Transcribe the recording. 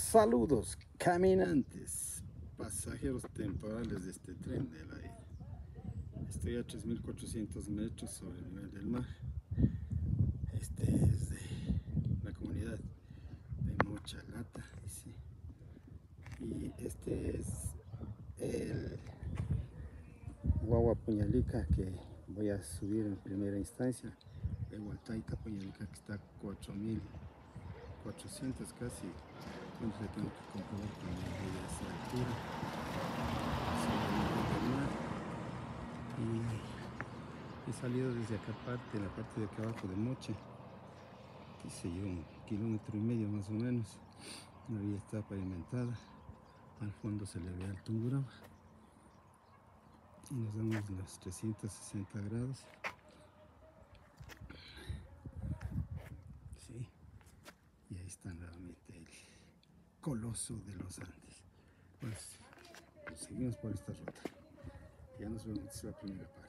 Saludos, caminantes, pasajeros temporales de este tren de la ida. Estoy a 3.400 metros sobre el nivel del mar. Este es de la comunidad de Mochalata, dice. Y este es el Guagua Puñalica que voy a subir en primera instancia. El Hualtaita Puñalica que está a 4.400 casi. Entonces tengo que comprobar cuando llegue a esa altura sobre el nivel del mar. Y he salido desde acá parte, la parte de acá abajo de Mocha, qué sé yo, 1,5 kilómetros más o menos. La vía está pavimentada, al fondo se le ve al Tungurahua y nos damos los 360 grados. Sí, y ahí está nuevamente el coloso de los Andes. Pues seguimos por esta ruta. Ya nos vemos en la primera parte.